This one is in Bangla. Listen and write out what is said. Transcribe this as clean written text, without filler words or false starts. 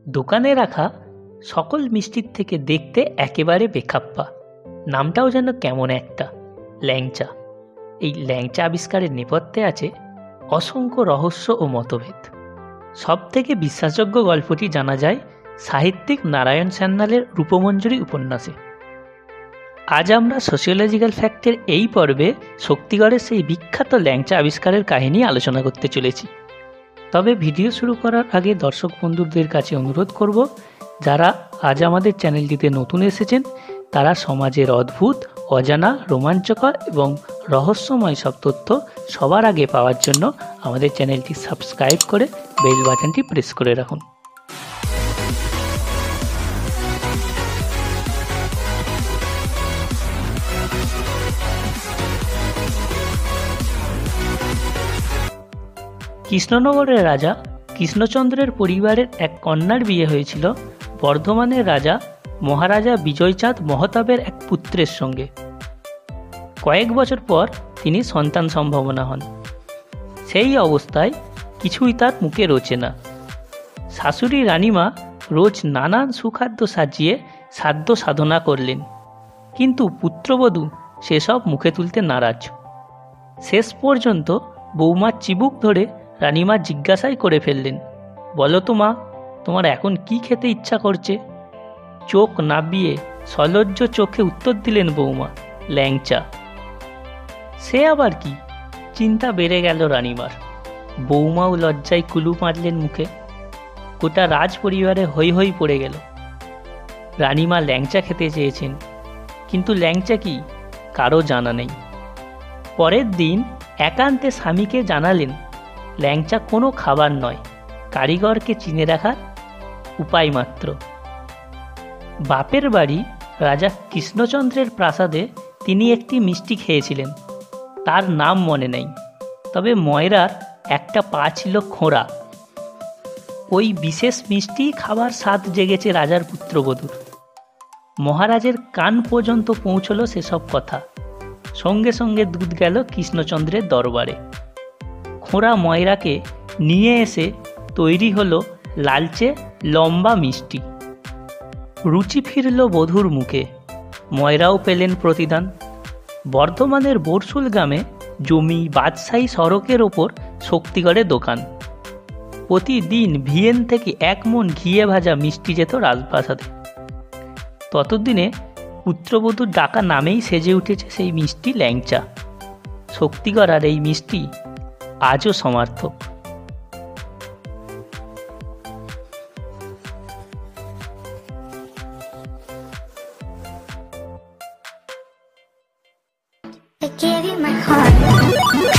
দোকানে রাখা সকল মিষ্টির থেকে দেখতে একেবারে বেখাপ্পা, নামটাও যেন কেমন একটা, ল্যাংচা। এই ল্যাংচা আবিষ্কারের নেপথ্যে আছে অসংখ্য রহস্য ও মতভেদ। সব থেকে বিশ্বাসযোগ্য গল্পটি জানা যায় সাহিত্যিক নারায়ণ সান্যালের রূপমঞ্জরি উপন্যাসে। আজ আমরা সোশিওলজিক্যাল ফ্যাক্টের এই পর্বে শক্তিগড়ের সেই বিখ্যাত ল্যাংচা আবিষ্কারের কাহিনী আলোচনা করতে চলেছি। তবে ভিডিও শুরু করার আগে দর্শক বন্ধুদের কাছে অনুরোধ করব, যারা আজ আমাদের চ্যানেলটিতে নতুন এসেছেন তারা সমাজের অদ্ভুত, অজানা, রোমাঞ্চকর এবং রহস্যময় সব তথ্য সবার আগে পাওয়ার জন্য আমাদের চ্যানেলটি সাবস্ক্রাইব করে বেল বাটনটি প্রেস করে রাখুন। কৃষ্ণনগরের রাজা কৃষ্ণচন্দ্রের পরিবারের এক কন্যার বিয়ে হয়েছিল বর্ধমানের রাজা মহারাজা বিজয়চাঁদ মহতাবের এক পুত্রের সঙ্গে। কয়েক বছর পর তিনি সন্তান সম্ভাবনা হন। সেই অবস্থায় কিছুই তার মুখে রোচে না। শাশুড়ি রানীমা রোজ নানান সুখাদ্য সাজিয়ে সাধ্য সাধনা করলেন, কিন্তু পুত্রবধূ সেসব মুখে তুলতে নারাজ। শেষ পর্যন্ত বৌমার চিবুক ধরে রানীমা জিজ্ঞাসাই করে ফেললেন, বলো তো মা, তোমার এখন কি খেতে ইচ্ছা করছে? চোখ নাবিয়ে সলজ্জ চোখে উত্তর দিলেন বৌমা, ল্যাংচা। সে আবার কি? চিন্তা বেড়ে গেল রানীমার। বৌমাও লজ্জায় কুলু মারলেন মুখে। গোটা রাজ পরিবারে হৈ হৈ পড়ে গেল। রানীমা ল্যাংচা খেতে চেয়েছেন, কিন্তু ল্যাংচা কি কারো জানা নেই। পরের দিন একান্তে স্বামীকে জানালেন, ল্যাংচা কোনো খাবার নয়, কারিগরকে চিনে রাখার উপায় মাত্র। বাপের বাড়ি রাজা কৃষ্ণচন্দ্রের প্রাসাদে তিনি একটি মিষ্টি খেয়েছিলেন, তার নাম মনে নেই, তবে ময়রার একটা পা ছিল খোঁড়া। ওই বিশেষ মিষ্টি খাবার স্বাদ জেগেছে রাজার পুত্রবধূর। মহারাজের কান পর্যন্ত পৌঁছল সেসব কথা। সঙ্গে সঙ্গে দূত গেল কৃষ্ণচন্দ্রের দরবারে। খোঁড়া ময়রাকে নিয়ে এসে তৈরি হলো লালচে লম্বা মিষ্টি। রুচি ফিরল বধূর মুখে। ময়রাও পেলেন প্রতিদান। বর্ধমানের বরশুল গ্রামে জমি বাদশাহী সড়কের ওপর শক্তিগড়ে দোকান। প্রতিদিন ভিয়েন থেকে 1 মণ ঘিয়ে ভাজা মিষ্টি যেত রাজপ্রাসাদে। ততদিনে পুত্রবধূর ডাকা নামেই সেজে উঠেছে সেই মিষ্টি ল্যাংচা। শক্তিগড় আর এই মিষ্টি আজও সমার্থক। I gave you my heart.